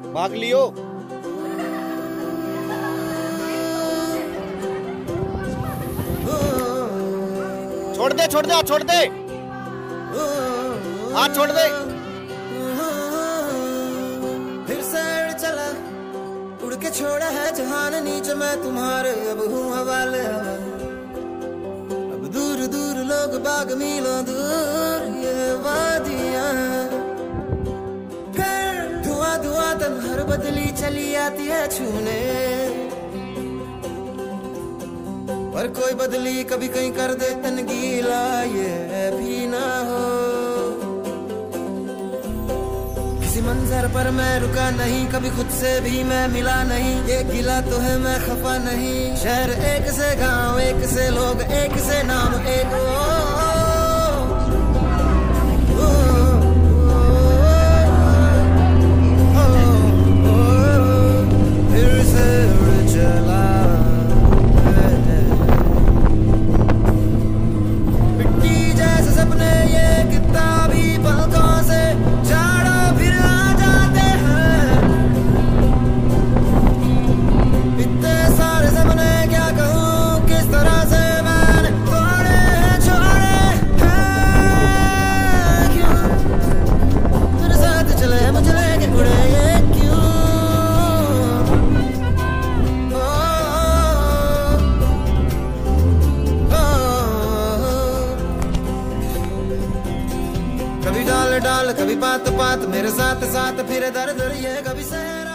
भाग लियो। छोड़ दे छोड़ दे हाथ छोड़ दे, हाथ छोड़ दे। फिर से चला उड़ के छोड़ा है जहान नीचे, मैं तुम्हारे अब हूँ हवाले। अब दूर दूर लोग बाग मीलों दूर ये वादियां, फिर धुआं धुआं तब हर बदली चली आती है छूने। पर कोई बदली कभी कहीं कर दे तन गीला, ये भी ना हो। किसी मंजर पर मैं रुका नहीं, कभी खुद से भी मैं मिला नहीं। ये गिला तो है मैं खफा नहीं, शहर एक से गांव एक से लोग एक से नाम एक। फिर से उड़ चला मिट्टी जैसे सपने, ये किताबी पलकों से झाड़ा फिर आ जाते हैं। इतने सारे सपने क्या कहूँ, किस तरह से मैंने तोड़े छोड़े हैं। क्यों तेरे साथ चले मुझे लेके उड़े, ये क्यों। कभी डाल डाल कभी पात पात, मेरे साथ साथ फिर दर दर ये कभी सहरा।